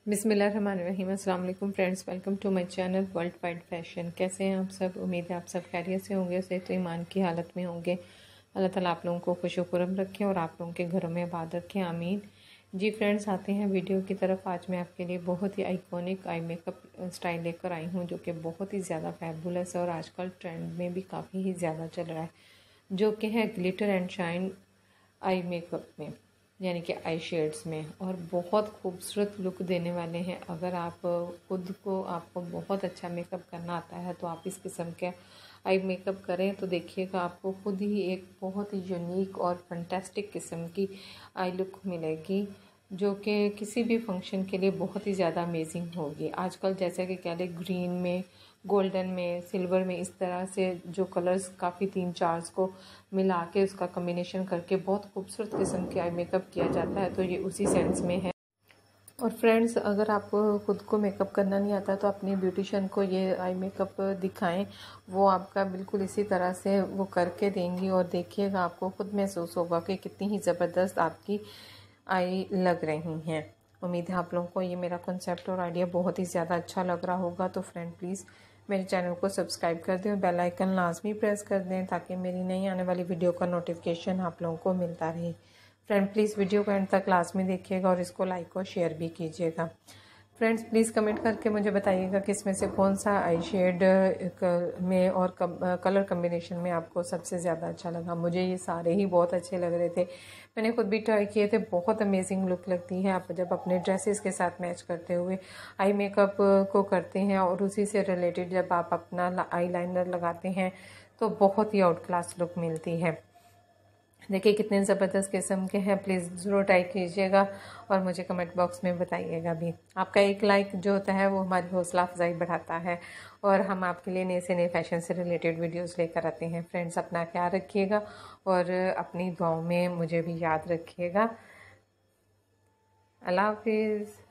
बिस्मिल्लाहिर्रहमानिर्रहीम। अस्सलाम वालेकुम friends, welcome to my channel world wide fashion. कैसे हैं आप सब? उम्मीद है आप सब खैरियत से होंगे, सेहत तो ईमान की हालत में होंगे। अल्लाह ताला आप लोगों को खुश खुरम रखें और आप लोगों के घरों में आबाद रखें, आमीन। जी फ्रेंड्स, आते हैं वीडियो की तरफ। आज मैं आपके लिए बहुत ही आइकॉनिक आई मेकअप स्टाइल लेकर आई हूँ जो कि बहुत ही ज़्यादा फैबुलस है और आजकल ट्रेंड में भी काफ़ी ही ज़्यादा चल रहा है, जो कि है glitter and shine eye makeup में, यानी कि आई शेड्स में, और बहुत खूबसूरत लुक देने वाले हैं। अगर आप खुद को आपको बहुत अच्छा मेकअप करना आता है तो आप इस किस्म के आई मेकअप करें तो देखिएगा आपको खुद ही एक बहुत ही यूनिक और फंटेस्टिक किस्म की आई लुक मिलेगी, जो कि किसी भी फंक्शन के लिए बहुत ही ज़्यादा अमेजिंग होगी। आजकल जैसे कि कह लें ग्रीन में, गोल्डन में, सिल्वर में, इस तरह से जो कलर्स काफ़ी 3-4 को मिला के उसका कम्बिनेशन करके बहुत खूबसूरत किस्म के आई मेकअप किया जाता है, तो ये उसी सेंस में है। और फ्रेंड्स, अगर आपको खुद को मेकअप करना नहीं आता तो अपने ब्यूटिशियन को ये आई मेकअप दिखाएं, वो आपका बिल्कुल इसी तरह से वो करके देंगी और देखिएगा आपको खुद महसूस होगा कि कितनी ही ज़बरदस्त आपकी आई लग रही हैं। उम्मीद है आप लोगों को ये मेरा कॉन्सेप्ट और आइडिया बहुत ही ज़्यादा अच्छा लग रहा होगा। तो फ्रेंड प्लीज़ मेरे चैनल को सब्सक्राइब कर दें और बेल आइकन लाजमी प्रेस कर दें ताकि मेरी नई आने वाली वीडियो का नोटिफिकेशन आप लोगों को मिलता रहे। फ्रेंड प्लीज़ वीडियो को एंड तक लाजमी देखिएगा और इसको लाइक और शेयर भी कीजिएगा। फ्रेंड्स प्लीज़ कमेंट करके मुझे बताइएगा कि इसमें से कौन सा आई शेड में और कलर कम्बिनेशन में आपको सबसे ज़्यादा अच्छा लगा। मुझे ये सारे ही बहुत अच्छे लग रहे थे, मैंने खुद भी ट्राई किए थे। बहुत अमेजिंग लुक लगती है आप जब अपने ड्रेसेस के साथ मैच करते हुए आई मेकअप को करते हैं और उसी से रिलेटेड जब आप अपना आई लाइनर लगाते हैं तो बहुत ही आउट क्लास लुक मिलती है। देखिए कितने ज़बरदस्त किस्म के हैं। प्लीज़ ज़रूर ट्राई कीजिएगा और मुझे कमेंट बॉक्स में बताइएगा भी। आपका एक लाइक जो होता है वो हमारी हौसला अफजाई बढ़ाता है और हम आपके लिए नए से नए फैशन से रिलेटेड वीडियोस लेकर आते हैं। फ्रेंड्स, अपना ख्याल रखिएगा और अपनी दुआओं में मुझे भी याद रखिएगा। अल्लाह हाफिज़।